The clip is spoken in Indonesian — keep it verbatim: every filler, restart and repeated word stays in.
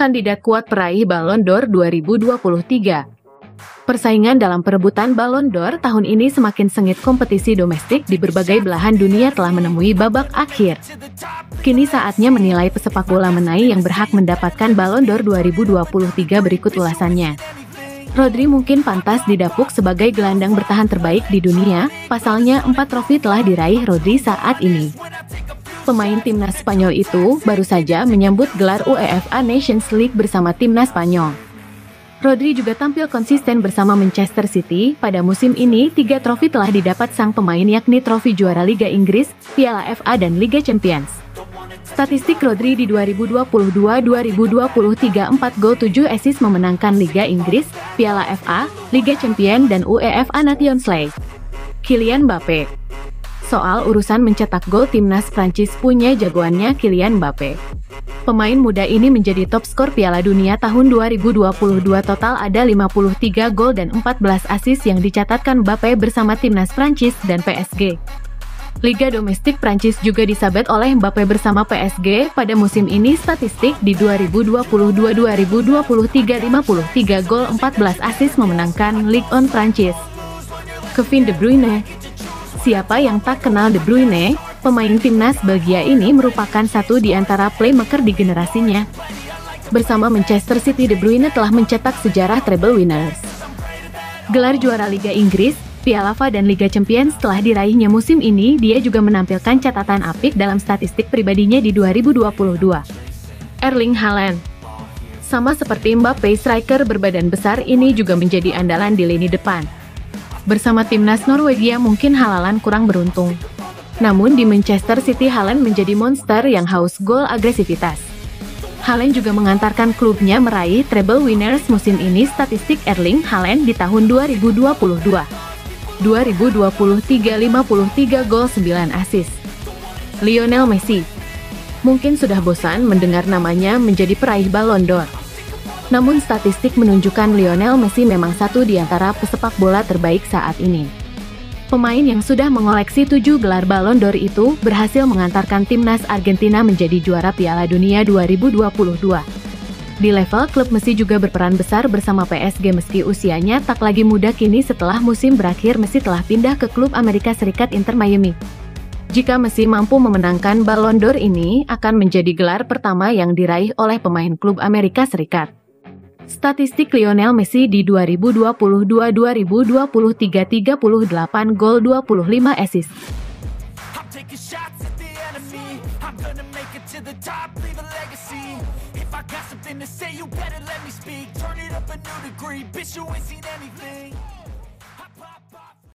kandidat kuat peraih Ballon d'Or dua ribu dua puluh tiga. Persaingan dalam perebutan Ballon d'Or tahun ini semakin sengit. Kompetisi domestik di berbagai belahan dunia telah menemui babak akhir. Kini saatnya menilai pesepak bola menaik yang berhak mendapatkan Ballon d'Or dua ribu dua puluh tiga. Berikut ulasannya. Rodri mungkin pantas didapuk sebagai gelandang bertahan terbaik di dunia, pasalnya empat trofi telah diraih Rodri saat ini. Pemain timnas Spanyol itu baru saja menyambut gelar UEFA Nations League bersama timnas Spanyol. Rodri juga tampil konsisten bersama Manchester City. Pada musim ini, tiga trofi telah didapat sang pemain, yakni trofi juara Liga Inggris, Piala F A dan Liga Champions. Statistik Rodri di dua ribu dua puluh dua dua ribu dua puluh tiga: empat gol, tujuh assist, memenangkan Liga Inggris, Piala F A, Liga Champions dan UEFA Nations League. Kylian Mbappe. Soal urusan mencetak gol, timnas Prancis punya jagoannya Kylian Mbappe. Pemain muda ini menjadi top skor Piala Dunia tahun dua ribu dua puluh dua. Total ada lima puluh tiga gol dan empat belas assist yang dicatatkan Mbappe bersama timnas Prancis dan P S G. Liga domestik Prancis juga disabet oleh Mbappe bersama P S G pada musim ini. Statistik di dua ribu dua puluh dua dua ribu dua puluh tiga: lima puluh tiga gol, empat belas assist, memenangkan Ligue satu Prancis. Kevin De Bruyne. Siapa yang tak kenal De Bruyne? Pemain timnas Belgia ini merupakan satu di antara playmaker di generasinya. Bersama Manchester City, De Bruyne telah mencetak sejarah treble winners. Gelar juara Liga Inggris, Piala F A dan Liga Champions telah diraihnya musim ini. Dia juga menampilkan catatan apik dalam statistik pribadinya di dua ribu dua puluh dua. Erling Haaland. Sama seperti Mbappe, striker berbadan besar ini juga menjadi andalan di lini depan. Bersama timnas Norwegia mungkin Haaland kurang beruntung. Namun di Manchester City, Haaland menjadi monster yang haus gol agresivitas. Haaland juga mengantarkan klubnya meraih treble winners musim ini. Statistik Erling Haaland di tahun dua ribu dua puluh dua dua ribu dua puluh tiga: lima puluh tiga gol, sembilan assist. Lionel Messi. Mungkin sudah bosan mendengar namanya menjadi peraih Ballon d'Or. Namun statistik menunjukkan Lionel Messi memang satu di antara pesepak bola terbaik saat ini. Pemain yang sudah mengoleksi tujuh gelar Ballon d'Or itu berhasil mengantarkan timnas Argentina menjadi juara Piala Dunia dua ribu dua puluh dua. Di level klub, Messi juga berperan besar bersama P S G meski usianya tak lagi muda kini. Setelah musim berakhir, Messi telah pindah ke klub Amerika Serikat Inter Miami. Jika Messi mampu memenangkan Ballon d'Or ini, akan menjadi gelar pertama yang diraih oleh pemain klub Amerika Serikat. Statistik Lionel Messi di dua ribu dua puluh dua dua ribu dua puluh tiga: tiga puluh delapan gol, dua puluh lima assist. Got something to say, you better let me speak. Turn it up a new degree, bitch, you ain't seen anything.